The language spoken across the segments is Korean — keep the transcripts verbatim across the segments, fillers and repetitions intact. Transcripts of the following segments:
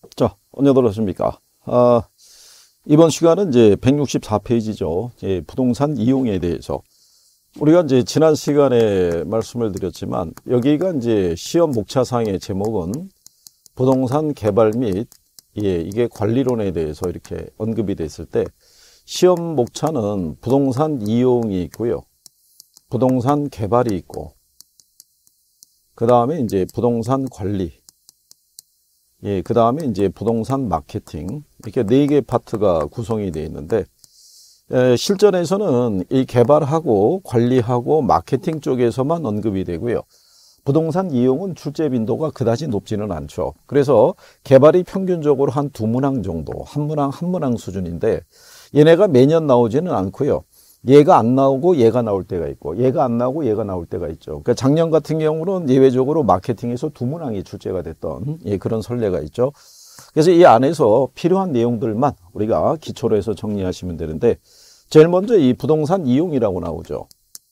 자, 언제들 오십니까? 아, 이번 시간은 이제 백육십사 페이지죠. 예, 부동산 이용에 대해서. 우리가 이제 지난 시간에 말씀을 드렸지만, 여기가 이제 시험 목차상의 제목은 부동산 개발 및, 예, 이게 관리론에 대해서 이렇게 언급이 됐을 때, 시험 목차는 부동산 이용이 있고요. 부동산 개발이 있고, 그 다음에 이제 부동산 관리, 예, 그 다음에 이제 부동산 마케팅, 이렇게 네 개 파트가 구성이 되어 있는데, 에, 실전에서는 이 개발하고 관리하고 마케팅 쪽에서만 언급이 되고요. 부동산 이용은 출제 빈도가 그다지 높지는 않죠. 그래서 개발이 평균적으로 한 두 문항 정도, 한 문항 한 문항 수준인데, 얘네가 매년 나오지는 않고요. 얘가 안 나오고 얘가 나올 때가 있고, 얘가 안 나오고 얘가 나올 때가 있죠. 그러니까 작년 같은 경우는 예외적으로 마케팅에서 두 문항이 출제가 됐던, 예, 그런 선례가 있죠. 그래서 이 안에서 필요한 내용들만 우리가 기초로 해서 정리하시면 되는데, 제일 먼저 이 부동산 이용이라고 나오죠.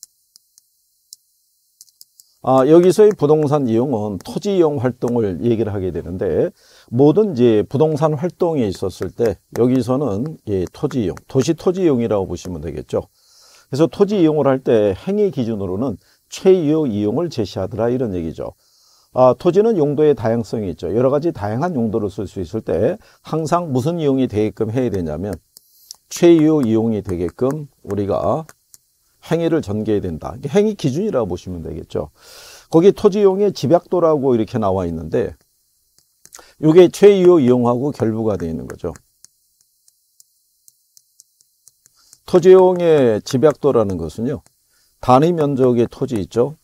아, 여기서의 부동산 이용은 토지 이용 활동을 얘기를 하게 되는데, 모든 이제 부동산 활동에 있었을 때 여기서는 예, 토지 이용, 도시 토지 이용이라고 보시면 되겠죠. 그래서 토지 이용을 할 때 행위 기준으로는 최유 이용을 제시하더라, 이런 얘기죠. 아, 토지는 용도의 다양성이 있죠. 여러 가지 다양한 용도로 쓸 수 있을 때 항상 무슨 이용이 되게끔 해야 되냐면 최유 이용이 되게끔 우리가 행위를 전개해야 된다. 행위 기준이라고 보시면 되겠죠. 거기 토지 이용의 집약도라고 이렇게 나와 있는데, 이게 최유 이용하고 결부가 되어 있는 거죠. 토지 이용의 집약도라는 것은요, 단위 면적의 토지 있죠.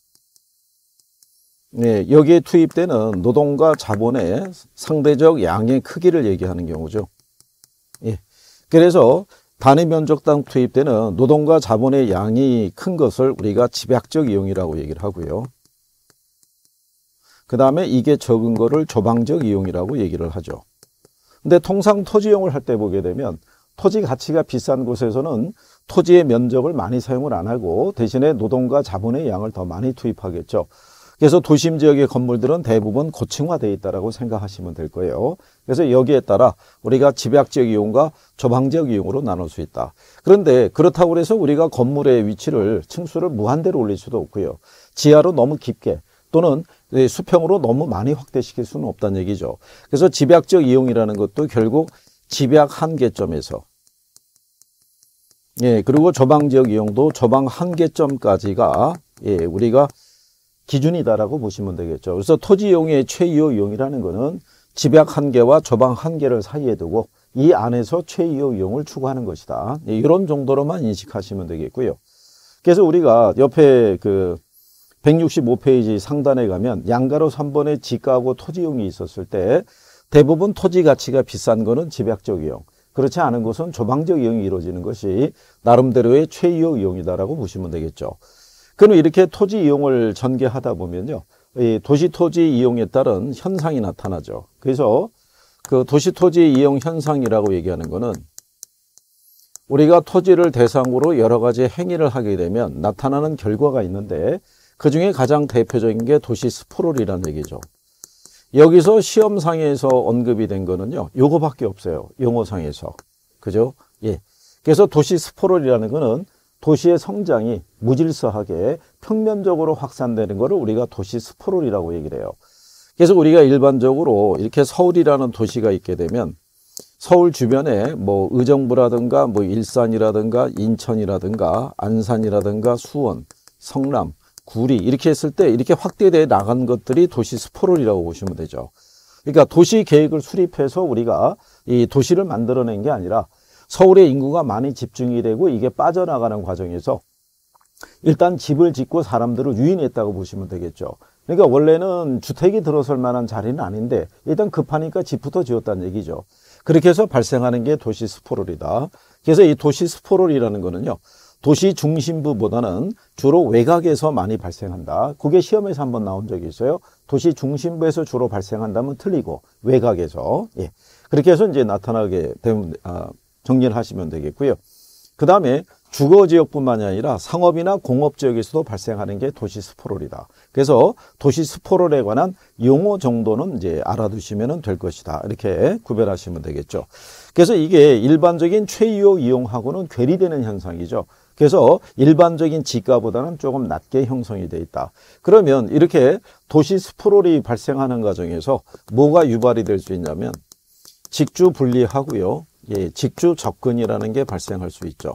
네, 여기에 투입되는 노동과 자본의 상대적 양의 크기를 얘기하는 경우죠. 예. 그래서 단위 면적당 투입되는 노동과 자본의 양이 큰 것을 우리가 집약적 이용이라고 얘기를 하고요. 그 다음에 이게 적은 거를 조방적 이용이라고 얘기를 하죠. 근데 통상 토지 이용을 할 때 보게 되면 토지 가치가 비싼 곳에서는 토지의 면적을 많이 사용을 안 하고 대신에 노동과 자본의 양을 더 많이 투입하겠죠. 그래서 도심 지역의 건물들은 대부분 고층화되어 있다고 생각하시면 될 거예요. 그래서 여기에 따라 우리가 집약적 이용과 조방적 이용으로 나눌 수 있다. 그런데 그렇다고 해서 우리가 건물의 위치를 층수를 무한대로 올릴 수도 없고요. 지하로 너무 깊게 또는 수평으로 너무 많이 확대시킬 수는 없다는 얘기죠. 그래서 집약적 이용이라는 것도 결국 집약 한계점에서, 예, 그리고 조방적 이용도 조방 한계점까지가, 예, 우리가 기준이다라고 보시면 되겠죠. 그래서 토지 이용의 최유 이용이라는 것은 집약 한계와 조방 한계를 사이에 두고 이 안에서 최유 이용을 추구하는 것이다. 예, 이런 정도로만 인식하시면 되겠고요. 그래서 우리가 옆에 그 백육십오 페이지 상단에 가면 양가로 삼 번의 지가하고 토지 이용이 있었을 때 대부분 토지 가치가 비싼 거는 집약적 이용, 그렇지 않은 것은 조방적 이용이 이루어지는 것이 나름대로의 최유 이용이다라고 보시면 되겠죠. 그럼 이렇게 토지 이용을 전개하다 보면요, 이 도시 토지 이용에 따른 현상이 나타나죠. 그래서 그 도시 토지 이용 현상이라고 얘기하는 거는 우리가 토지를 대상으로 여러 가지 행위를 하게 되면 나타나는 결과가 있는데, 그 중에 가장 대표적인 게 도시 스프롤이라는 얘기죠. 여기서 시험상에서 언급이 된 거는요, 요거밖에 없어요. 용어상에서. 그죠? 예. 그래서 도시 스프롤이라는 거는 도시의 성장이 무질서하게 평면적으로 확산되는 거를 우리가 도시 스프롤이라고 얘기를 해요. 그래서 우리가 일반적으로 이렇게 서울이라는 도시가 있게 되면 서울 주변에 뭐 의정부라든가 뭐 일산이라든가 인천이라든가 안산이라든가 수원, 성남, 구리 이렇게 했을 때 이렇게 확대되어 나간 것들이 도시 스프롤이라고 보시면 되죠. 그러니까 도시 계획을 수립해서 우리가 이 도시를 만들어낸 게 아니라 서울의 인구가 많이 집중이 되고 이게 빠져나가는 과정에서 일단 집을 짓고 사람들을 유인했다고 보시면 되겠죠. 그러니까 원래는 주택이 들어설 만한 자리는 아닌데 일단 급하니까 집부터 지었다는 얘기죠. 그렇게 해서 발생하는 게 도시 스프롤이다. 그래서 이 도시 스프롤이라는 거는요, 도시 중심부보다는 주로 외곽에서 많이 발생한다. 그게 시험에서 한번 나온 적이 있어요. 도시 중심부에서 주로 발생한다면 틀리고 외곽에서, 예, 그렇게 해서 이제 나타나게 되면 아, 정리를 하시면 되겠고요. 그 다음에 주거지역뿐만이 아니라 상업이나 공업지역에서도 발생하는 게 도시 스프롤이다. 그래서 도시 스포롤에 관한 용어 정도는 이제 알아두시면 될 것이다. 이렇게 구별하시면 되겠죠. 그래서 이게 일반적인 최이호 이용하고는 괴리되는 현상이죠. 그래서 일반적인 지가보다는 조금 낮게 형성이 되어 있다. 그러면 이렇게 도시 스포롤이 발생하는 과정에서 뭐가 유발이 될 수 있냐면 직주 분리하고요. 예, 직주 접근이라는 게 발생할 수 있죠.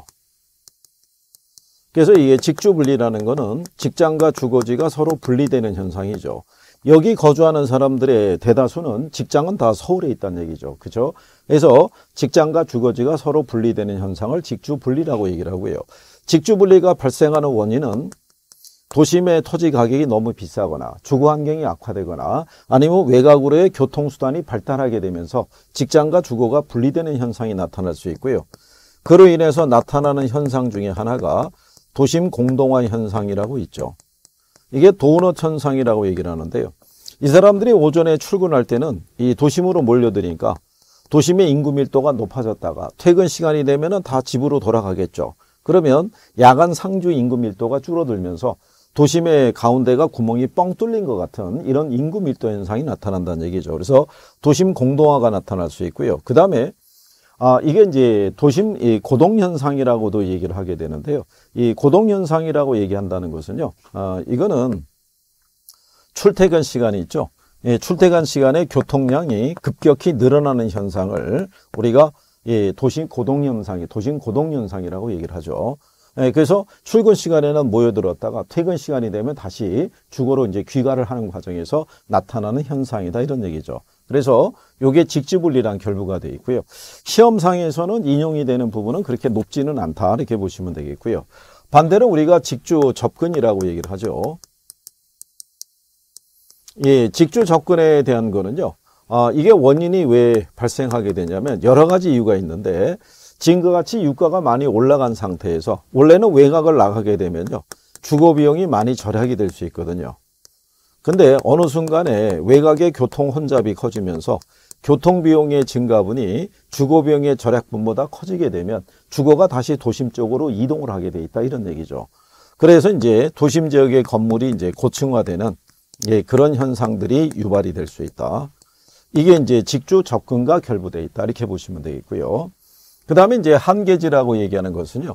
그래서 이게 직주 분리라는 거는 직장과 주거지가 서로 분리되는 현상이죠. 여기 거주하는 사람들의 대다수는 직장은 다 서울에 있다는 얘기죠. 그죠? 그래서 직장과 주거지가 서로 분리되는 현상을 직주 분리라고 얘기를 하고요. 직주 분리가 발생하는 원인은 도심의 토지 가격이 너무 비싸거나 주거 환경이 악화되거나 아니면 외곽으로의 교통수단이 발달하게 되면서 직장과 주거가 분리되는 현상이 나타날 수 있고요. 그로 인해서 나타나는 현상 중에 하나가 도심 공동화 현상이라고 있죠. 이게 도넛 현상이라고 얘기를 하는데요. 이 사람들이 오전에 출근할 때는 이 도심으로 몰려드니까 도심의 인구 밀도가 높아졌다가 퇴근 시간이 되면 다 집으로 돌아가겠죠. 그러면 야간 상주 인구 밀도가 줄어들면서 도심의 가운데가 구멍이 뻥 뚫린 것 같은 이런 인구 밀도 현상이 나타난다는 얘기죠. 그래서 도심 공동화가 나타날 수 있고요. 그 다음에 아, 이게 이제 도심 이 고동 현상이라고도 얘기를 하게 되는데요. 이 고동 현상이라고 얘기한다는 것은요. 아, 이거는 출퇴근 시간이 있죠. 예, 출퇴근 시간에 교통량이 급격히 늘어나는 현상을 우리가 예, 도심 고동 현상이 도심 고동 현상이라고 얘기를 하죠. 예, 그래서 출근 시간에는 모여들었다가 퇴근 시간이 되면 다시 주거로 이제 귀가를 하는 과정에서 나타나는 현상이다 이런 얘기죠. 그래서 요게 직지분리란 결부가 되어 있고요. 시험상에서는 인용이 되는 부분은 그렇게 높지는 않다 이렇게 보시면 되겠고요. 반대로 우리가 직주 접근이라고 얘기를 하죠. 예, 직주 접근에 대한 거는요. 아, 이게 원인이 왜 발생하게 되냐면 여러 가지 이유가 있는데 지금과 같이 유가가 많이 올라간 상태에서 원래는 외곽을 나가게 되면요. 주거 비용이 많이 절약이 될 수 있거든요. 근데 어느 순간에 외곽의 교통 혼잡이 커지면서 교통비용의 증가분이 주거비용의 절약분보다 커지게 되면 주거가 다시 도심 쪽으로 이동을 하게 돼 있다 이런 얘기죠. 그래서 이제 도심 지역의 건물이 이제 고층화되는 예, 그런 현상들이 유발이 될 수 있다. 이게 이제 직주 접근과 결부되어 있다 이렇게 보시면 되겠고요. 그 다음에 이제 한계지라고 얘기하는 것은요.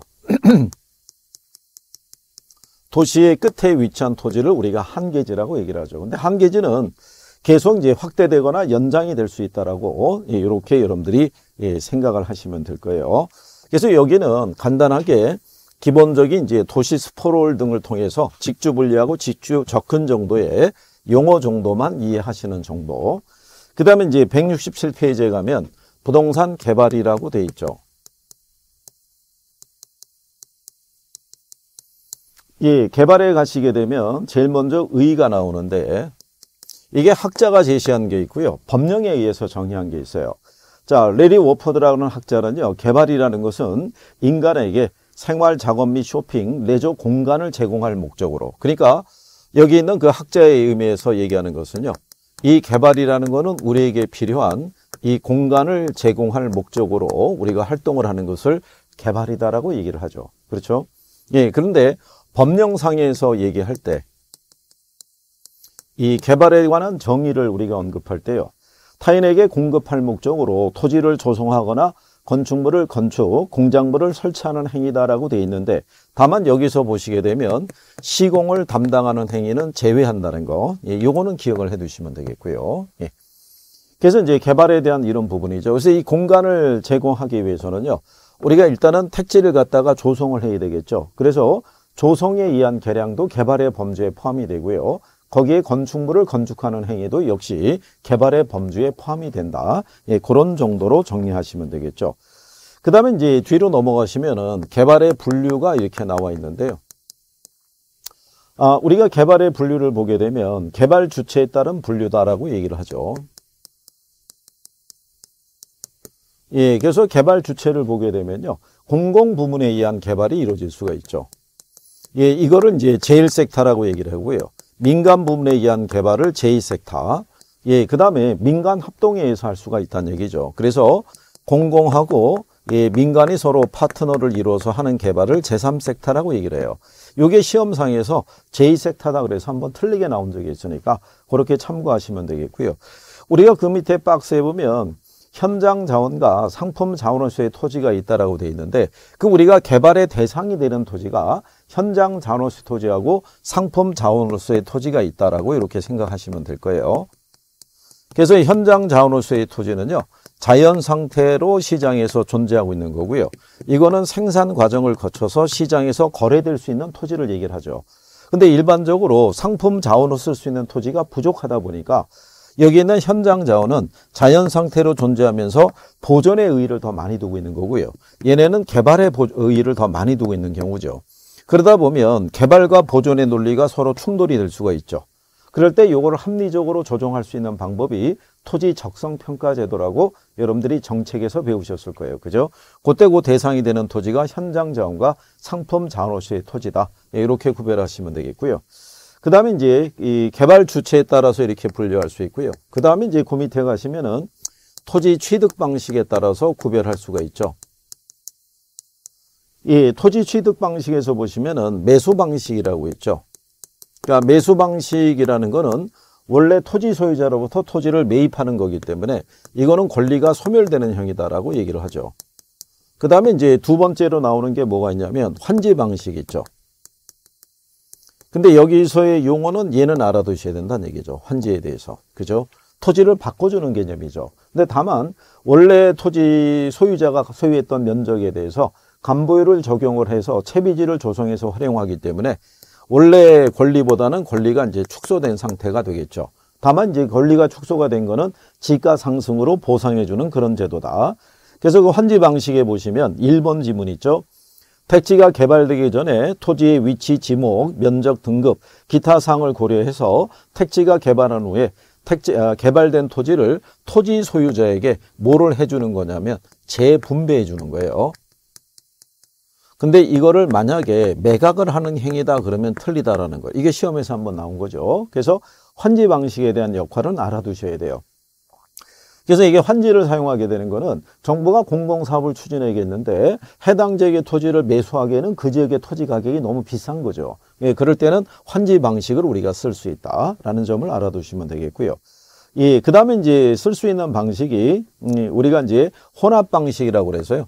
도시의 끝에 위치한 토지를 우리가 한계지라고 얘기를 하죠. 근데 한계지는 계속 이제 확대되거나 연장이 될 수 있다라고 예, 이렇게 여러분들이 예, 생각을 하시면 될 거예요. 그래서 여기는 간단하게 기본적인 이제 도시 스포롤 등을 통해서 직주 분리하고 직주 접근 정도의 용어 정도만 이해하시는 정도. 그 다음에 이제 백육십칠 페이지에 가면 부동산 개발이라고 돼 있죠. 예, 개발에 가시게 되면 제일 먼저 의의가 나오는데 이게 학자가 제시한 게 있고요. 법령에 의해서 정의한 게 있어요. 자, 레리 워퍼드라는 학자는요. 개발이라는 것은 인간에게 생활, 작업 및 쇼핑, 레저 공간을 제공할 목적으로. 그러니까 여기 있는 그 학자의 의미에서 얘기하는 것은요. 이 개발이라는 것은 우리에게 필요한 이 공간을 제공할 목적으로 우리가 활동을 하는 것을 개발이다라고 얘기를 하죠. 그렇죠? 예, 그런데 법령상에서 얘기할 때 이 개발에 관한 정의를 우리가 언급할 때요. 타인에게 공급할 목적으로 토지를 조성하거나 건축물을 건축, 공작물을 설치하는 행위다라고 되어 있는데 다만 여기서 보시게 되면 시공을 담당하는 행위는 제외한다는 거. 예, 요거는 기억을 해 두시면 되겠고요. 예. 그래서 이제 개발에 대한 이런 부분이죠. 그래서 이 공간을 제공하기 위해서는요. 우리가 일단은 택지를 갖다가 조성을 해야 되겠죠. 그래서 조성에 의한 개량도 개발의 범주에 포함이 되고요. 거기에 건축물을 건축하는 행위도 역시 개발의 범주에 포함이 된다. 예, 그런 정도로 정리하시면 되겠죠. 그 다음에 이제 뒤로 넘어가시면은 개발의 분류가 이렇게 나와 있는데요. 아, 우리가 개발의 분류를 보게 되면 개발 주체에 따른 분류다라고 얘기를 하죠. 예, 그래서 개발 주체를 보게 되면요. 공공 부문에 의한 개발이 이루어질 수가 있죠. 예, 이거를 이제 제일 섹터라고 얘기를 하고요. 민간 부문에 의한 개발을 제이 섹터. 예, 그 다음에 민간 합동에 의해서 할 수가 있다는 얘기죠. 그래서 공공하고 예, 민간이 서로 파트너를 이루어서 하는 개발을 제삼 섹터라고 얘기를 해요. 이게 시험상에서 제이 섹터다 그래서 한번 틀리게 나온 적이 있으니까 그렇게 참고하시면 되겠고요. 우리가 그 밑에 박스에 보면 현장 자원과 상품 자원으로서의 토지가 있다라고 되어 있는데 그 우리가 개발의 대상이 되는 토지가 현장 자원으로서의 토지하고 상품 자원으로서의 토지가 있다라고 이렇게 생각하시면 될 거예요. 그래서 현장 자원으로서의 토지는요, 자연 상태로 시장에서 존재하고 있는 거고요. 이거는 생산 과정을 거쳐서 시장에서 거래될 수 있는 토지를 얘기를 하죠. 근데 일반적으로 상품 자원으로 쓸 수 있는 토지가 부족하다 보니까 여기 있는 현장 자원은 자연 상태로 존재하면서 보존의 의의를 더 많이 두고 있는 거고요. 얘네는 개발의 의의를 더 많이 두고 있는 경우죠. 그러다 보면 개발과 보존의 논리가 서로 충돌이 될 수가 있죠. 그럴 때 이거를 합리적으로 조정할 수 있는 방법이 토지 적성 평가 제도라고 여러분들이 정책에서 배우셨을 거예요. 그죠? 그때 그 대상이 되는 토지가 현장 자원과 상품 자원으로서의 토지다. 이렇게 구별하시면 되겠고요. 그 다음에 이제 이 개발 주체에 따라서 이렇게 분류할 수 있고요. 그 다음에 이제 그 밑에 가시면은 토지 취득 방식에 따라서 구별할 수가 있죠. 이 토지 취득 방식에서 보시면은 매수 방식이라고 있죠. 그러니까 매수 방식이라는 거는 원래 토지 소유자로부터 토지를 매입하는 거기 때문에 이거는 권리가 소멸되는 형이다라고 얘기를 하죠. 그 다음에 이제 두 번째로 나오는 게 뭐가 있냐면 환지 방식 있죠. 근데 여기서의 용어는 얘는 알아두셔야 된다는 얘기죠. 환지에 대해서. 그죠? 토지를 바꿔주는 개념이죠. 근데 다만 원래 토지 소유자가 소유했던 면적에 대해서 감보율을 적용을 해서 채비지를 조성해서 활용하기 때문에 원래 권리보다는 권리가 이제 축소된 상태가 되겠죠. 다만 이제 권리가 축소가 된 거는 지가 상승으로 보상해주는 그런 제도다. 그래서 그 환지 방식에 보시면 일 번 지문 있죠. 택지가 개발되기 전에 토지의 위치, 지목, 면적, 등급, 기타 사항을 고려해서 택지가 개발한 후에 택지, 아, 개발된 토지를 토지 소유자에게 뭐를 해주는 거냐면 재분배해 주는 거예요. 근데 이거를 만약에 매각을 하는 행위다 그러면 틀리다라는 거예요. 이게 시험에서 한번 나온 거죠. 그래서 환지 방식에 대한 역할은 알아두셔야 돼요. 그래서 이게 환지를 사용하게 되는 거는 정부가 공공사업을 추진하겠는데 해당 지역의 토지를 매수하기에는 그 지역의 토지 가격이 너무 비싼 거죠. 예, 그럴 때는 환지 방식을 우리가 쓸 수 있다라는 점을 알아두시면 되겠고요. 예, 그 다음에 이제 쓸 수 있는 방식이 음, 우리가 이제 혼합 방식이라고 그래서요.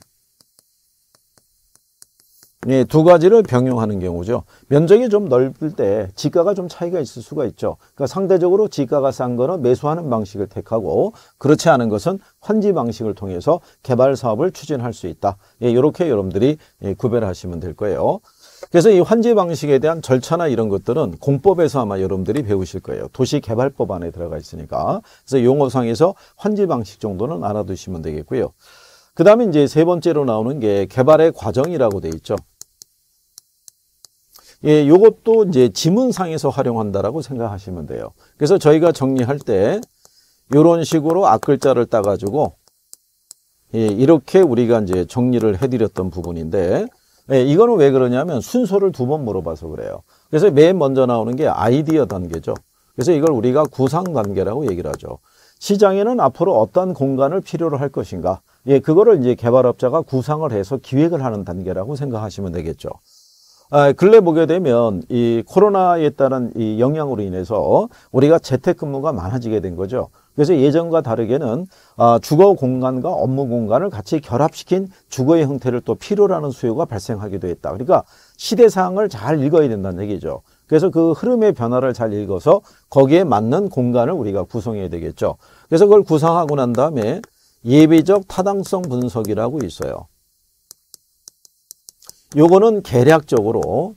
예, 두 가지를 병용하는 경우죠. 면적이 좀 넓을 때 지가가 좀 차이가 있을 수가 있죠. 그러니까 상대적으로 지가가 싼 거는 매수하는 방식을 택하고 그렇지 않은 것은 환지 방식을 통해서 개발 사업을 추진할 수 있다. 예, 이렇게 여러분들이 예, 구별하시면 될 거예요. 그래서 이 환지 방식에 대한 절차나 이런 것들은 공법에서 아마 여러분들이 배우실 거예요. 도시개발법 안에 들어가 있으니까. 그래서 용어상에서 환지 방식 정도는 알아두시면 되겠고요. 그 다음에 이제 세 번째로 나오는 게 개발의 과정이라고 돼 있죠. 예, 요것도 이제 지문상에서 활용한다라고 생각하시면 돼요. 그래서 저희가 정리할 때 이런 식으로 앞글자를 따가지고 예, 이렇게 우리가 이제 정리를 해드렸던 부분인데 예, 이거는 왜 그러냐면 순서를 두 번 물어봐서 그래요. 그래서 맨 먼저 나오는 게 아이디어 단계죠. 그래서 이걸 우리가 구상 단계라고 얘기를 하죠. 시장에는 앞으로 어떤 공간을 필요로 할 것인가. 예, 그거를 이제 개발업자가 구상을 해서 기획을 하는 단계라고 생각하시면 되겠죠. 아, 근래 보게 되면 이 코로나에 따른 이 영향으로 인해서 우리가 재택근무가 많아지게 된 거죠. 그래서 예전과 다르게는 아, 주거 공간과 업무 공간을 같이 결합시킨 주거의 형태를 또 필요로 하는 수요가 발생하기도 했다. 그러니까 시대상을 잘 읽어야 된다는 얘기죠. 그래서 그 흐름의 변화를 잘 읽어서 거기에 맞는 공간을 우리가 구성해야 되겠죠. 그래서 그걸 구상하고 난 다음에 예비적 타당성 분석이라고 있어요. 요거는 계략적으로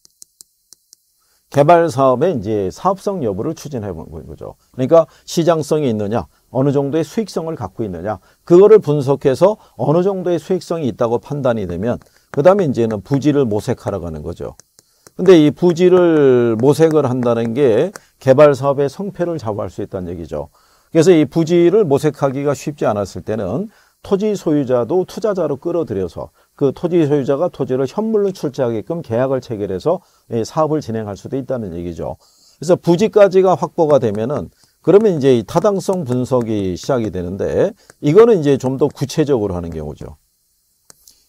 개발 사업의 이제 사업성 여부를 추진해 보는 거죠. 그러니까 시장성이 있느냐, 어느 정도의 수익성을 갖고 있느냐, 그거를 분석해서 어느 정도의 수익성이 있다고 판단이 되면 그 다음에 이제는 부지를 모색하러 가는 거죠. 근데 이 부지를 모색을 한다는 게 개발 사업의 성패를 좌우할 수 있다는 얘기죠. 그래서 이 부지를 모색하기가 쉽지 않았을 때는 토지 소유자도 투자자로 끌어들여서 그 토지 소유자가 토지를 현물로 출자하게끔 계약을 체결해서 사업을 진행할 수도 있다는 얘기죠. 그래서 부지까지가 확보가 되면은 그러면 이제 이 타당성 분석이 시작이 되는데 이거는 이제 좀 더 구체적으로 하는 경우죠.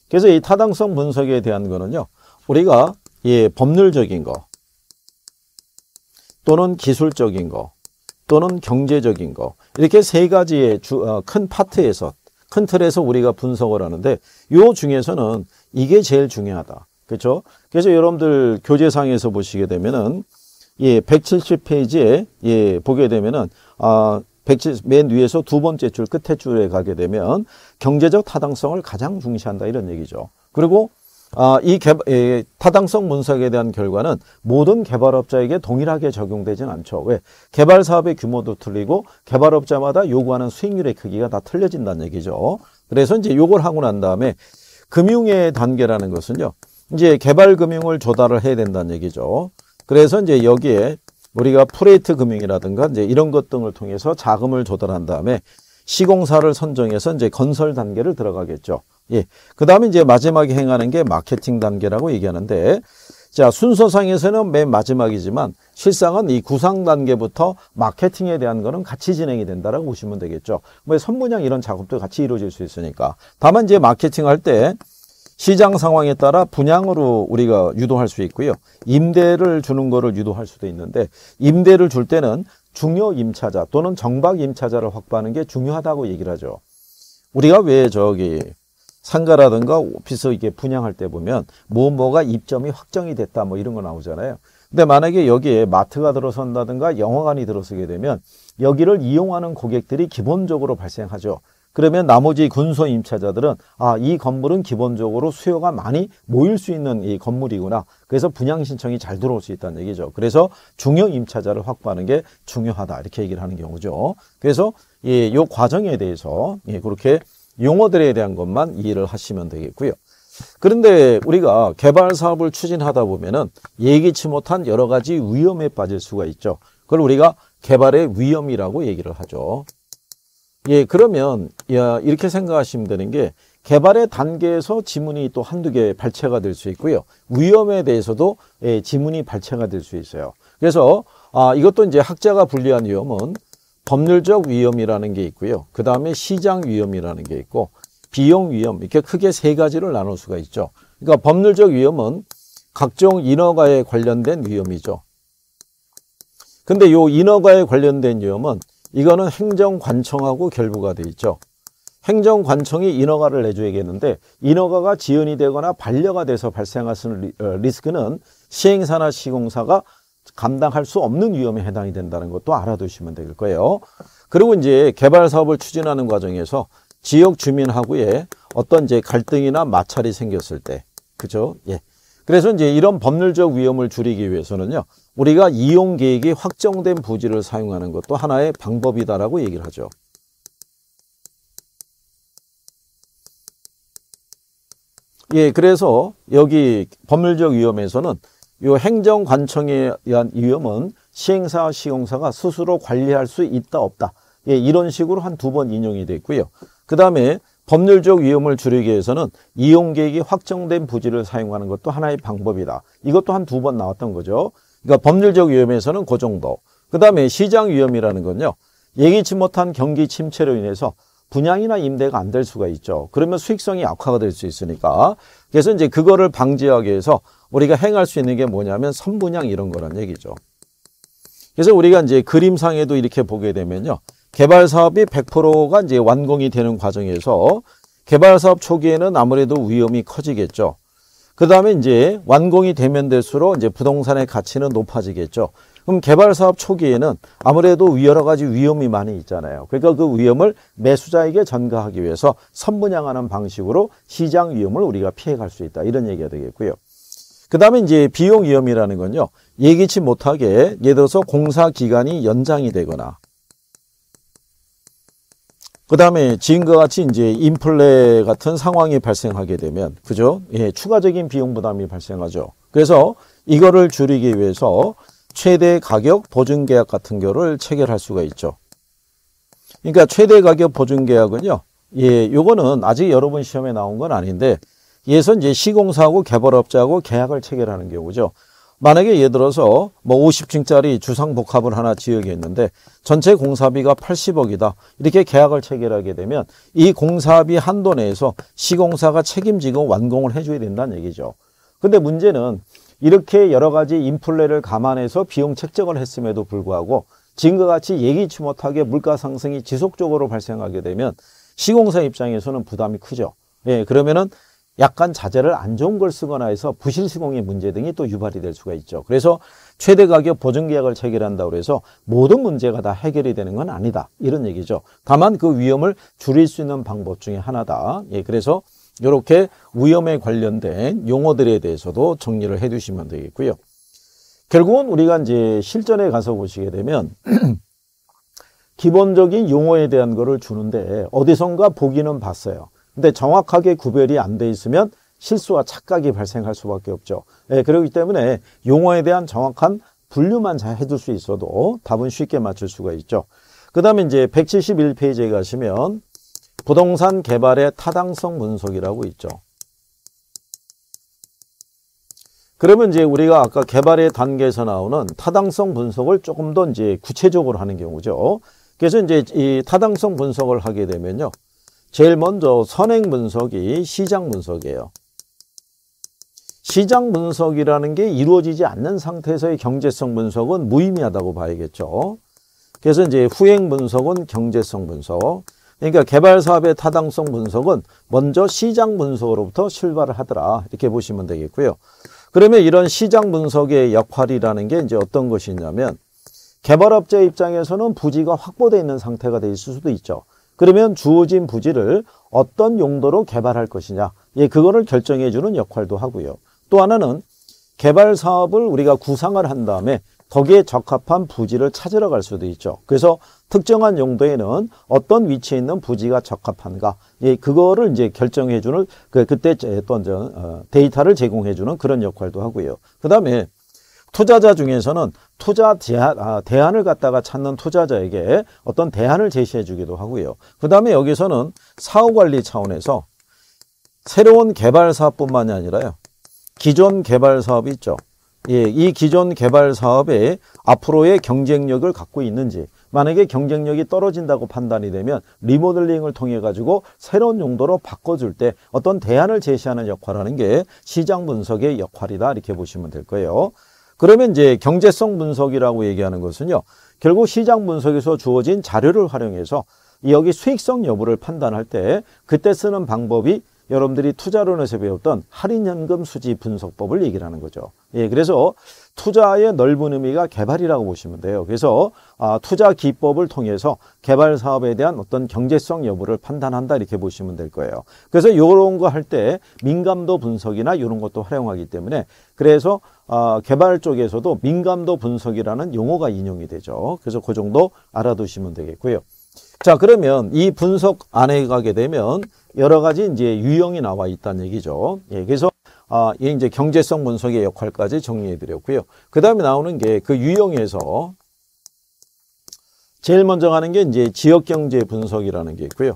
그래서 이 타당성 분석에 대한 거는요, 우리가 예, 법률적인 거, 또는 기술적인 거, 또는 경제적인 거, 이렇게 세 가지의 주, 어, 큰 파트에서, 큰 틀에서 우리가 분석을 하는데, 요 중에서는 이게 제일 중요하다. 그렇죠? 그래서 여러분들 교재상에서 보시게 되면은, 예, 백칠십 페이지에, 예, 보게 되면은, 아, 백칠십, 맨 위에서 두 번째 줄, 끝에 줄에 가게 되면, 경제적 타당성을 가장 중시한다, 이런 얘기죠. 그리고, 아, 이 개, 에, 타당성 분석에 대한 결과는 모든 개발업자에게 동일하게 적용되진 않죠. 왜? 개발 사업의 규모도 틀리고 개발업자마다 요구하는 수익률의 크기가 다 틀려진다는 얘기죠. 그래서 이제 요걸 하고 난 다음에 금융의 단계라는 것은요, 이제 개발 금융을 조달을 해야 된다는 얘기죠. 그래서 이제 여기에 우리가 프레이트 금융이라든가 이제 이런 것 등을 통해서 자금을 조달한 다음에 시공사를 선정해서 이제 건설 단계를 들어가겠죠. 예. 그 다음에 이제 마지막에 행하는 게 마케팅 단계라고 얘기하는데, 자, 순서상에서는 맨 마지막이지만 실상은 이 구상 단계부터 마케팅에 대한 거는 같이 진행이 된다라고 보시면 되겠죠. 뭐 선분양 이런 작업도 같이 이루어질 수 있으니까. 다만 이제 마케팅 할 때 시장 상황에 따라 분양으로 우리가 유도할 수 있고요. 임대를 주는 거를 유도할 수도 있는데, 임대를 줄 때는 중요 임차자 또는 정박 임차자를 확보하는 게 중요하다고 얘기를 하죠. 우리가 왜 저기 상가라든가 오피스 이게 분양할 때 보면 뭐 뭐가 입점이 확정이 됐다 뭐 이런 거 나오잖아요. 근데 만약에 여기에 마트가 들어선다든가 영화관이 들어서게 되면 여기를 이용하는 고객들이 기본적으로 발생하죠. 그러면 나머지 군소 임차자들은 아, 이 건물은 기본적으로 수요가 많이 모일 수 있는 이 건물이구나. 그래서 분양 신청이 잘 들어올 수 있다는 얘기죠. 그래서 중요 임차자를 확보하는 게 중요하다. 이렇게 얘기를 하는 경우죠. 그래서 이 요 과정에 대해서 예, 그렇게 용어들에 대한 것만 이해를 하시면 되겠고요. 그런데 우리가 개발 사업을 추진하다 보면은 예기치 못한 여러 가지 위험에 빠질 수가 있죠. 그걸 우리가 개발의 위험이라고 얘기를 하죠. 예, 그러면 야, 이렇게 생각하시면 되는 게 개발의 단계에서 지문이 또 한두 개 발췌가 될 수 있고요. 위험에 대해서도 예, 지문이 발췌가 될 수 있어요. 그래서 아, 이것도 이제 학자가 분류한 위험은 법률적 위험이라는 게 있고요. 그 다음에 시장 위험이라는 게 있고 비용 위험, 이렇게 크게 세 가지를 나눌 수가 있죠. 그러니까 법률적 위험은 각종 인허가에 관련된 위험이죠. 근데 요 인허가에 관련된 위험은 이거는 행정관청하고 결부가 돼 있죠. 행정관청이 인허가를 내줘야겠는데 인허가가 지연이 되거나 반려가 돼서 발생할 수 있는 리스크는 시행사나 시공사가 감당할 수 없는 위험에 해당이 된다는 것도 알아두시면 될 거예요. 그리고 이제 개발 사업을 추진하는 과정에서 지역 주민하고의 어떤 이제 갈등이나 마찰이 생겼을 때, 그죠? 예. 그래서 이제 이런 법률적 위험을 줄이기 위해서는요, 우리가 이용 계획이 확정된 부지를 사용하는 것도 하나의 방법이다라고 얘기를 하죠. 예, 그래서 여기 법률적 위험에서는 이 행정관청에 의한 위험은 시행사, 시공사가 스스로 관리할 수 있다, 없다. 예, 이런 식으로 한 두 번 인용이 됐고요. 그 다음에 법률적 위험을 줄이기 위해서는 이용계획이 확정된 부지를 사용하는 것도 하나의 방법이다. 이것도 한 두 번 나왔던 거죠. 그러니까 법률적 위험에서는 그 정도. 그 다음에 시장 위험이라는 건요, 예기치 못한 경기 침체로 인해서 분양이나 임대가 안 될 수가 있죠. 그러면 수익성이 악화가 될 수 있으니까. 그래서 이제 그거를 방지하기 위해서 우리가 행할 수 있는 게 뭐냐면 선분양 이런 거란 얘기죠. 그래서 우리가 이제 그림상에도 이렇게 보게 되면요, 개발 사업이 백 퍼센트가 이제 완공이 되는 과정에서 개발 사업 초기에는 아무래도 위험이 커지겠죠. 그 다음에 이제 완공이 되면 될수록 이제 부동산의 가치는 높아지겠죠. 그럼 개발 사업 초기에는 아무래도 여러 가지 위험이 많이 있잖아요. 그러니까 그 위험을 매수자에게 전가하기 위해서 선분양하는 방식으로 시장 위험을 우리가 피해갈 수 있다. 이런 얘기가 되겠고요. 그 다음에 이제 비용 위험이라는 건요, 예기치 못하게 예를 들어서 공사 기간이 연장이 되거나, 그 다음에 지금과 같이 이제 인플레 같은 상황이 발생하게 되면, 그죠? 예, 추가적인 비용 부담이 발생하죠. 그래서 이거를 줄이기 위해서 최대 가격 보증 계약 같은 거를 체결할 수가 있죠. 그러니까 최대 가격 보증 계약은요, 예, 요거는 아직 여러분 시험에 나온 건 아닌데, 예선 이제 시공사하고 개발업자하고 계약을 체결하는 경우죠. 만약에 예를 들어서 뭐 오십 층짜리 주상복합을 하나 지으겠는데 전체 공사비가 팔십억이다. 이렇게 계약을 체결하게 되면 이 공사비 한도 내에서 시공사가 책임지고 완공을 해줘야 된다는 얘기죠. 근데 문제는 이렇게 여러 가지 인플레를 감안해서 비용 책정을 했음에도 불구하고 지금과 같이 예기치 못하게 물가 상승이 지속적으로 발생하게 되면 시공사 입장에서는 부담이 크죠. 예, 그러면은 약간 자재를 안 좋은 걸 쓰거나 해서 부실 시공의 문제 등이 또 유발이 될 수가 있죠. 그래서 최대 가격 보증 계약을 체결한다고 해서 모든 문제가 다 해결이 되는 건 아니다. 이런 얘기죠. 다만 그 위험을 줄일 수 있는 방법 중에 하나다. 예, 그래서 이렇게 위험에 관련된 용어들에 대해서도 정리를 해 두시면 되겠고요. 결국은 우리가 이제 실전에 가서 보시게 되면 기본적인 용어에 대한 거를 주는데 어디선가 보기는 봤어요. 근데 정확하게 구별이 안 돼 있으면 실수와 착각이 발생할 수밖에 없죠. 예, 그렇기 때문에 용어에 대한 정확한 분류만 잘 해둘 수 있어도 답은 쉽게 맞출 수가 있죠. 그 다음에 이제 백칠십일 페이지에 가시면 부동산 개발의 타당성 분석이라고 있죠. 그러면 이제 우리가 아까 개발의 단계에서 나오는 타당성 분석을 조금 더 이제 구체적으로 하는 경우죠. 그래서 이제 이 타당성 분석을 하게 되면요. 제일 먼저 선행 분석이 시장 분석이에요. 시장 분석이라는 게 이루어지지 않는 상태에서의 경제성 분석은 무의미하다고 봐야겠죠. 그래서 이제 후행 분석은 경제성 분석. 그러니까 개발 사업의 타당성 분석은 먼저 시장 분석으로부터 출발을 하더라. 이렇게 보시면 되겠고요. 그러면 이런 시장 분석의 역할이라는 게 이제 어떤 것이냐면 개발업자 입장에서는 부지가 확보되어 있는 상태가 돼 있을 수도 있죠. 그러면 주어진 부지를 어떤 용도로 개발할 것이냐, 예, 그거를 결정해 주는 역할도 하고요. 또 하나는 개발 사업을 우리가 구상을 한 다음에 거기에 적합한 부지를 찾으러 갈 수도 있죠. 그래서 특정한 용도에는 어떤 위치에 있는 부지가 적합한가, 예, 그거를 이제 결정해 주는 그 그때 어떤 어, 데이터를 제공해 주는 그런 역할도 하고요. 그다음에 투자자 중에서는 투자 대안, 아, 대안을 갖다가 찾는 투자자에게 어떤 대안을 제시해 주기도 하고요. 그 다음에 여기서는 사후관리 차원에서 새로운 개발 사업뿐만이 아니라요. 기존 개발 사업이 있죠. 예, 이 기존 개발 사업에 앞으로의 경쟁력을 갖고 있는지, 만약에 경쟁력이 떨어진다고 판단이 되면 리모델링을 통해 가지고 새로운 용도로 바꿔줄 때 어떤 대안을 제시하는 역할을 하는 게 시장 분석의 역할이다. 이렇게 보시면 될 거예요. 그러면 이제 경제성 분석이라고 얘기하는 것은요. 결국 시장 분석에서 주어진 자료를 활용해서 여기 수익성 여부를 판단할 때 그때 쓰는 방법이 여러분들이 투자론에서 배웠던 할인연금 수지 분석법을 얘기를 하는 거죠. 예, 그래서 투자의 넓은 의미가 개발이라고 보시면 돼요. 그래서 아, 투자 기법을 통해서 개발 사업에 대한 어떤 경제성 여부를 판단한다 이렇게 보시면 될 거예요. 그래서 이런 거 할 때 민감도 분석이나 이런 것도 활용하기 때문에 그래서 아, 개발 쪽에서도 민감도 분석이라는 용어가 인용이 되죠. 그래서 그 정도 알아두시면 되겠고요. 자, 그러면 이 분석 안에 가게 되면 여러 가지 이제 유형이 나와 있다는 얘기죠. 예, 그래서 아, 이 이제 경제성 분석의 역할까지 정리해 드렸고요. 그 다음에 나오는 게 그 유형에서 제일 먼저 가는 게 이제 지역 경제 분석이라는 게 있고요.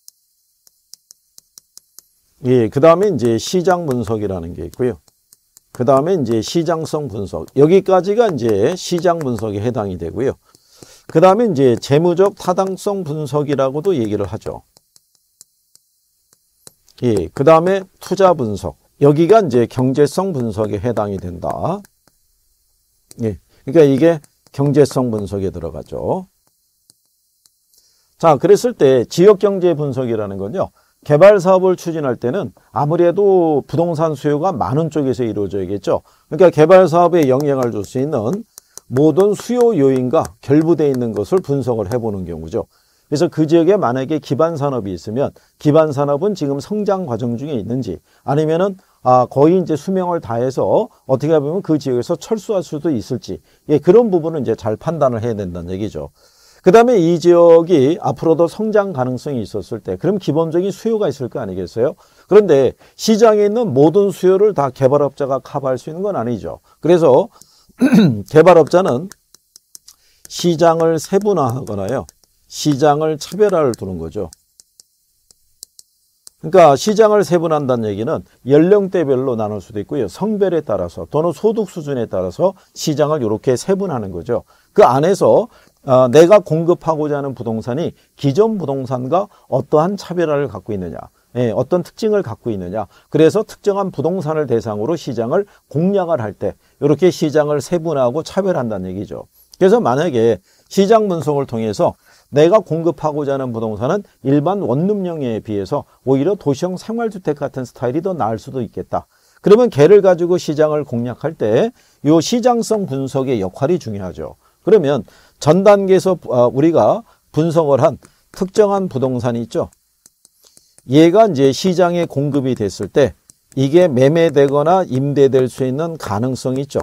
예, 그 다음에 이제 시장 분석이라는 게 있고요. 그 다음에 이제 시장성 분석. 여기까지가 이제 시장 분석에 해당이 되고요. 그 다음에 이제 재무적 타당성 분석이라고도 얘기를 하죠. 예, 그 다음에 투자 분석. 여기가 이제 경제성 분석에 해당이 된다. 예, 그러니까 이게 경제성 분석에 들어가죠. 자, 그랬을 때 지역 경제 분석이라는 건요. 개발 사업을 추진할 때는 아무래도 부동산 수요가 많은 쪽에서 이루어져야겠죠. 그러니까 개발 사업에 영향을 줄 수 있는 모든 수요 요인과 결부되어 있는 것을 분석을 해보는 경우죠. 그래서 그 지역에 만약에 기반 산업이 있으면 기반 산업은 지금 성장 과정 중에 있는지 아니면은 아, 거의 이제 수명을 다해서 어떻게 보면 그 지역에서 철수할 수도 있을지, 예, 그런 부분은 이제 잘 판단을 해야 된다는 얘기죠. 그 다음에 이 지역이 앞으로도 성장 가능성이 있었을 때 그럼 기본적인 수요가 있을 거 아니겠어요? 그런데 시장에 있는 모든 수요를 다 개발업자가 커버할 수 있는 건 아니죠. 그래서 개발업자는 시장을 세분화하거나요. 시장을 차별화를 두는 거죠. 그러니까 시장을 세분한다는 얘기는 연령대별로 나눌 수도 있고요. 성별에 따라서 또는 소득 수준에 따라서 시장을 이렇게 세분하는 거죠. 그 안에서 어, 내가 공급하고자 하는 부동산이 기존 부동산과 어떠한 차별화를 갖고 있느냐, 예, 어떤 특징을 갖고 있느냐. 그래서 특정한 부동산을 대상으로 시장을 공략을 할 때 이렇게 시장을 세분화하고 차별한다는 얘기죠. 그래서 만약에 시장 분석을 통해서 내가 공급하고자 하는 부동산은 일반 원룸형에 비해서 오히려 도시형 생활주택 같은 스타일이 더 나을 수도 있겠다. 그러면 걔를 가지고 시장을 공략할 때 이 시장성 분석의 역할이 중요하죠. 그러면 전 단계에서 우리가 분석을 한 특정한 부동산이 있죠. 얘가 이제 시장에 공급이 됐을 때 이게 매매되거나 임대될 수 있는 가능성이 있죠.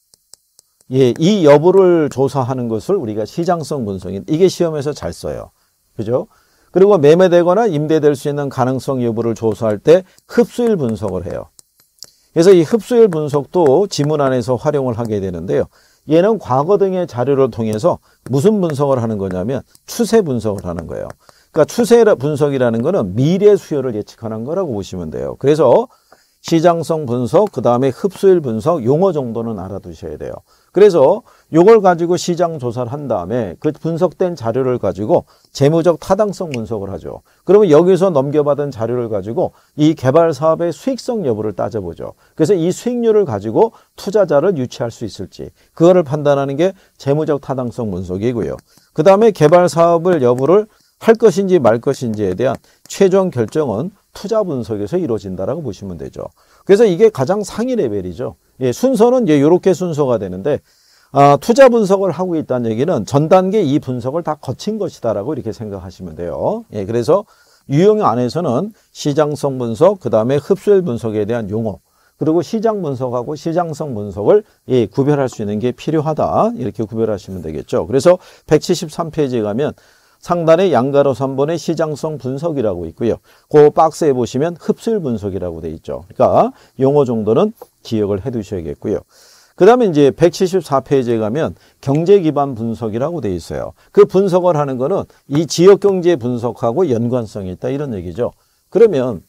예, 이 여부를 조사하는 것을 우리가 시장성 분석인, 이게 시험에서 잘 써요. 그죠? 그리고 매매되거나 임대될 수 있는 가능성 여부를 조사할 때 흡수율 분석을 해요. 그래서 이 흡수율 분석도 지문 안에서 활용을 하게 되는데요. 얘는 과거 등의 자료를 통해서 무슨 분석을 하는 거냐면 추세 분석을 하는 거예요. 그러니까 추세 분석이라는 거는 미래 수요를 예측하는 거라고 보시면 돼요. 그래서 시장성 분석, 그 다음에 흡수율 분석, 용어 정도는 알아두셔야 돼요. 그래서 이걸 가지고 시장 조사를 한 다음에 그 분석된 자료를 가지고 재무적 타당성 분석을 하죠. 그러면 여기서 넘겨받은 자료를 가지고 이 개발 사업의 수익성 여부를 따져보죠. 그래서 이 수익률을 가지고 투자자를 유치할 수 있을지 그거를 판단하는 게 재무적 타당성 분석이고요. 그 다음에 개발 사업을 여부를 할 것인지 말 것인지에 대한 최종 결정은 투자 분석에서 이루어진다라고 보시면 되죠. 그래서 이게 가장 상위 레벨이죠. 예, 순서는 이제 이렇게 순서가 되는데 아, 투자 분석을 하고 있다는 얘기는 전 단계 이 분석을 다 거친 것이다라고 이렇게 생각하시면 돼요. 예, 그래서 유형 안에서는 시장성 분석, 그 다음에 흡수율 분석에 대한 용어, 그리고 시장 분석하고 시장성 분석을 예, 구별할 수 있는 게 필요하다. 이렇게 구별하시면 되겠죠. 그래서 백칠십삼 페이지에 가면 상단에 양가로 삼 번의 시장성 분석이라고 있고요. 그 박스에 보시면 흡수율 분석이라고 돼 있죠. 그러니까 용어 정도는 기억을 해 두셔야겠고요. 그 다음에 이제 백칠십사 페이지에 가면 경제 기반 분석이라고 돼 있어요. 그 분석을 하는 거는 이 지역 경제 분석하고 연관성이 있다 이런 얘기죠. 그러면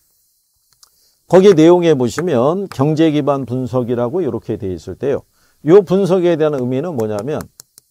거기 내용에 보시면 경제 기반 분석이라고 이렇게 돼 있을 때요. 이 분석에 대한 의미는 뭐냐면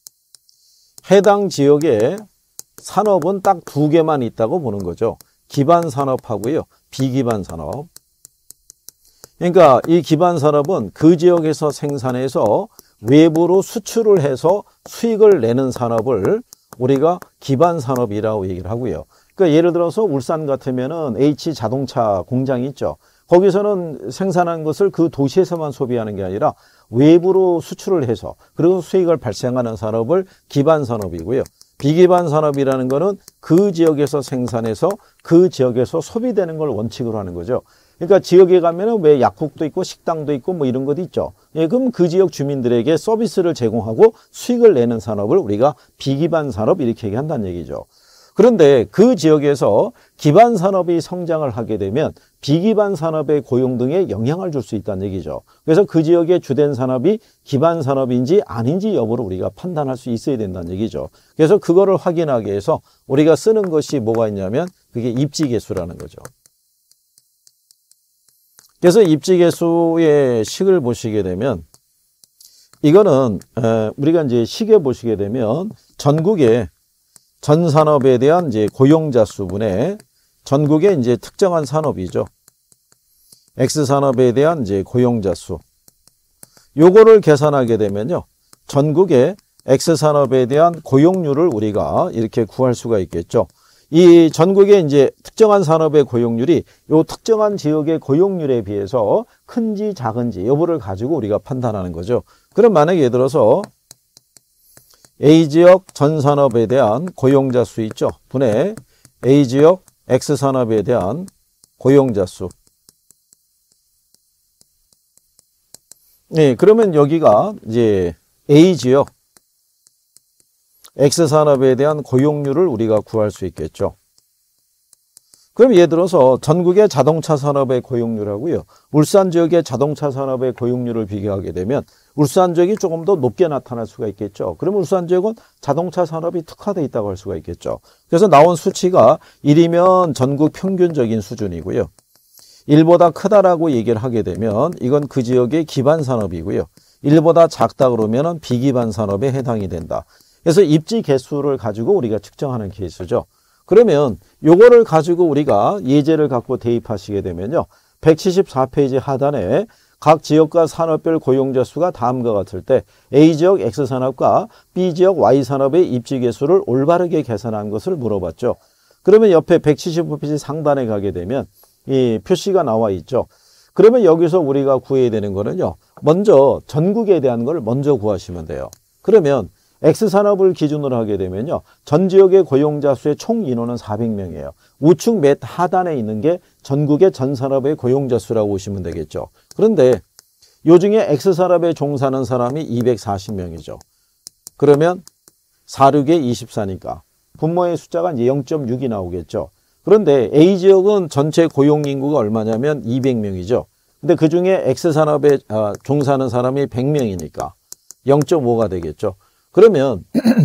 해당 지역에 산업은 딱 두 개만 있다고 보는 거죠. 기반 산업하고요. 비기반 산업. 그러니까 이 기반 산업은 그 지역에서 생산해서 외부로 수출을 해서 수익을 내는 산업을 우리가 기반 산업이라고 얘기를 하고요. 그러니까 예를 들어서 울산 같으면은 H 자동차 공장이 있죠. 거기서는 생산한 것을 그 도시에서만 소비하는 게 아니라 외부로 수출을 해서 그리고 수익을 발생하는 산업을 기반 산업이고요. 비기반 산업이라는 거는 그 지역에서 생산해서 그 지역에서 소비되는 걸 원칙으로 하는 거죠. 그러니까 지역에 가면은 왜 약국도 있고 식당도 있고 뭐 이런 것도 있죠. 예, 그럼 그 지역 주민들에게 서비스를 제공하고 수익을 내는 산업을 우리가 비기반 산업 이렇게 얘기한다는 얘기죠. 그런데 그 지역에서 기반 산업이 성장을 하게 되면 비기반 산업의 고용 등에 영향을 줄 수 있다는 얘기죠. 그래서 그 지역의 주된 산업이 기반 산업인지 아닌지 여부를 우리가 판단할 수 있어야 된다는 얘기죠. 그래서 그거를 확인하기 위해서 우리가 쓰는 것이 뭐가 있냐면 그게 입지계수라는 거죠. 그래서 입지계수의 식을 보시게 되면 이거는 우리가 이제 식에 보시게 되면 전국에 전 산업에 대한 이제 고용자 수분에 전국의 이제 특정한 산업이죠. X 산업에 대한 이제 고용자 수. 요거를 계산하게 되면요. 전국의 X 산업에 대한 고용률을 우리가 이렇게 구할 수가 있겠죠. 이 전국의 이제 특정한 산업의 고용률이 요 특정한 지역의 고용률에 비해서 큰지 작은지 여부를 가지고 우리가 판단하는 거죠. 그럼 만약에 예를 들어서 A지역 전산업에 대한 고용자 수 있죠. 분의 A지역 X산업에 대한 고용자 수. 네, 그러면 여기가 이제 A지역 X산업에 대한 고용률을 우리가 구할 수 있겠죠. 그럼 예를 들어서 전국의 자동차 산업의 고용률하고요, 울산 지역의 자동차 산업의 고용률을 비교하게 되면 울산 지역이 조금 더 높게 나타날 수가 있겠죠. 그럼 울산 지역은 자동차 산업이 특화되어 있다고 할 수가 있겠죠. 그래서 나온 수치가 일이면 전국 평균적인 수준이고요. 일보다 크다라고 얘기를 하게 되면 이건 그 지역의 기반 산업이고요. 일보다 작다 그러면은 비기반 산업에 해당이 된다. 그래서 입지 개수를 가지고 우리가 측정하는 케이스죠. 그러면 요거를 가지고 우리가 예제를 갖고 대입하시게 되면요. 백칠십사 페이지 하단에 각 지역과 산업별 고용자 수가 다음과 같을 때 A지역 X산업과 B지역 Y산업의 입지 개수를 올바르게 계산한 것을 물어봤죠. 그러면 옆에 백칠십오 페이지 상단에 가게 되면 이 표시가 나와 있죠. 그러면 여기서 우리가 구해야 되는 거는요. 먼저 전국에 대한 걸 먼저 구하시면 돼요. 그러면 X산업을 기준으로 하게 되면요. 전 지역의 고용자 수의 총 인원은 사백 명이에요. 우측 맨 하단에 있는 게 전국의 전 산업의 고용자 수라고 보시면 되겠죠. 그런데 요 중에 X산업에 종사하는 사람이 이백사십 명이죠. 그러면 사십육에 이십사니까 분모의 숫자가 이제 영 점 육이 나오겠죠. 그런데 A지역은 전체 고용인구가 얼마냐면 이백 명이죠. 근데 그 중에 X산업에 종사하는 사람이 백 명이니까 영 점 오가 되겠죠. 그러면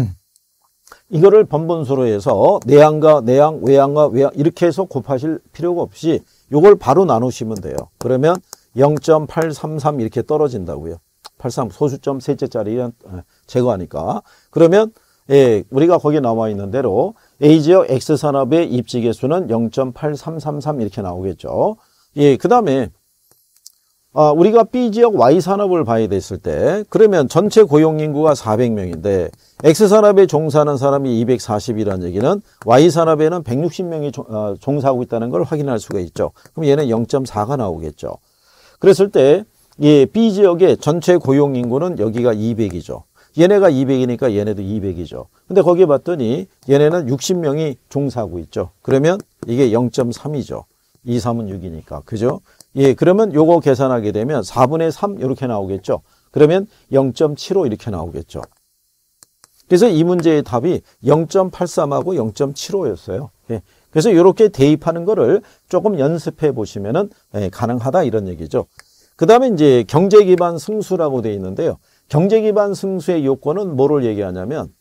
이거를 번분수로 해서 내양과 내양, 외양과 외양 이렇게 해서 곱하실 필요가 없이 이걸 바로 나누시면 돼요. 그러면 영 점 팔삼삼 이렇게 떨어진다고요. 팔십삼 소수점 셋째 자리는 제거하니까. 그러면 예, 우리가 거기에 나와 있는 대로 A지역 X산업의 입지 개수는 영 점 팔삼삼삼 이렇게 나오겠죠. 예, 그 다음에 아, 우리가 B지역 Y산업을 봐야 됐을 때 그러면 전체 고용인구가 사백 명인데 X산업에 종사하는 사람이 이백사십이라는 얘기는 Y산업에는 백육십 명이 조, 어, 종사하고 있다는 걸 확인할 수가 있죠. 그럼 얘는 영 점 사가 나오겠죠. 그랬을 때 예, B지역의 전체 고용인구는 여기가 이백이죠. 얘네가 이백이니까 얘네도 이백이죠. 근데 거기 봤더니 얘네는 육십 명이 종사하고 있죠. 그러면 이게 영 점 삼이죠. 이, 삼은 육이니까. 그죠? 예, 그러면 요거 계산하게 되면 사분의 삼 이렇게 나오겠죠. 그러면 영 점 칠오 이렇게 나오겠죠. 그래서 이 문제의 답이 영 점 팔삼하고 영 점 칠오였어요. 예, 그래서 이렇게 대입하는 거를 조금 연습해 보시면은 예, 가능하다 이런 얘기죠. 그 다음에 이제 경제 기반 승수라고 되어 있는데요. 경제 기반 승수의 요건은 뭐를 얘기하냐면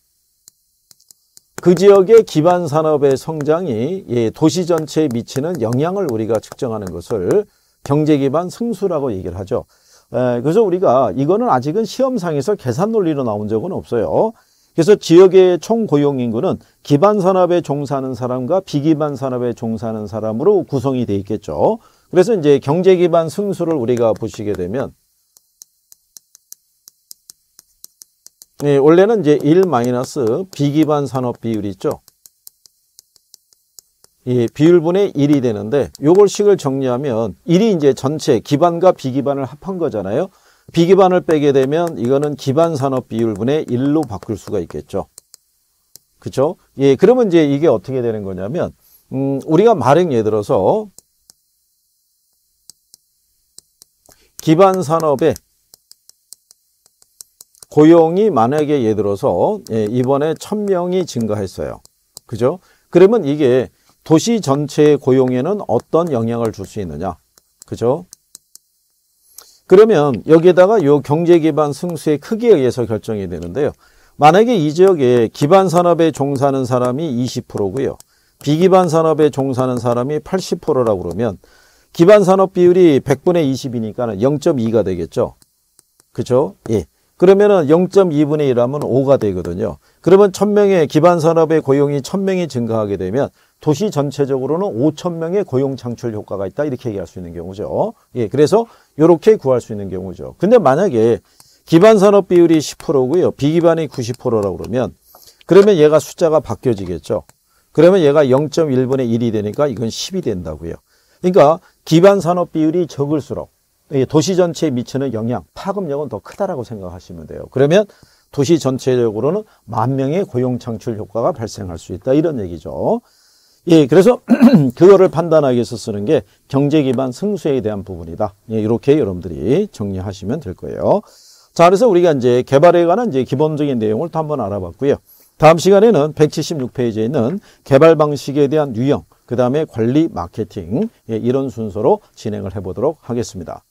그 지역의 기반 산업의 성장이 예, 도시 전체에 미치는 영향을 우리가 측정하는 것을 경제 기반 승수라고 얘기를 하죠. 에, 그래서 우리가 이거는 아직은 시험상에서 계산 논리로 나온 적은 없어요. 그래서 지역의 총 고용 인구는 기반 산업에 종사하는 사람과 비기반 산업에 종사하는 사람으로 구성이 돼 있겠죠. 그래서 이제 경제 기반 승수를 우리가 보시게 되면 예, 원래는 이제 일 마이너스 비기반 산업 비율이 있죠. 이 비율분의 일이 되는데 요걸 식을 정리하면 일이 이제 전체 기반과 비기반을 합한 거잖아요. 비기반을 빼게 되면 이거는 기반 산업 비율분의 일로 바꿀 수가 있겠죠. 그렇죠? 예, 그러면 이제 이게 어떻게 되는 거냐면 음, 우리가 말행 예를 들어서 기반 산업의 고용이 만약에 예를 들어서 예, 이번에 천 명이 증가했어요. 그죠? 그러면 이게 도시 전체의 고용에는 어떤 영향을 줄 수 있느냐? 그죠? 그러면 여기에다가 요 경제 기반 승수의 크기에 의해서 결정이 되는데요. 만약에 이 지역에 기반 산업에 종사하는 사람이 이십 퍼센트고요. 비기반 산업에 종사하는 사람이 팔십 퍼센트라고 그러면 기반 산업 비율이 백분의 이십이니까 영 점 이가 되겠죠. 그죠? 예. 그러면은 영 점 이분의 일 하면 오가 되거든요. 그러면 천 명의 기반 산업의 고용이 천 명이 증가하게 되면 도시 전체적으로는 오천 명의 고용 창출 효과가 있다. 이렇게 얘기할 수 있는 경우죠. 예, 그래서 이렇게 구할 수 있는 경우죠. 근데 만약에 기반 산업 비율이 십 퍼센트고요. 비기반이 구십 퍼센트라고 그러면 그러면 얘가 숫자가 바뀌어지겠죠. 그러면 얘가 영 점 일분의 일이 되니까 이건 십이 된다고요. 그러니까 기반 산업 비율이 적을수록 도시 전체에 미치는 영향, 파급력은 더 크다라고 생각하시면 돼요. 그러면 도시 전체적으로는 만 명의 고용 창출 효과가 발생할 수 있다. 이런 얘기죠. 예, 그래서 그거를 판단하기 위해서 쓰는 게 경제 기반 승수에 대한 부분이다. 예, 이렇게 여러분들이 정리하시면 될 거예요. 자, 그래서 우리가 이제 개발에 관한 이제 기본적인 내용을 또 한번 알아봤고요. 다음 시간에는 백칠십육 페이지에 있는 개발 방식에 대한 유형, 그 다음에 관리 마케팅, 예, 이런 순서로 진행을 해보도록 하겠습니다.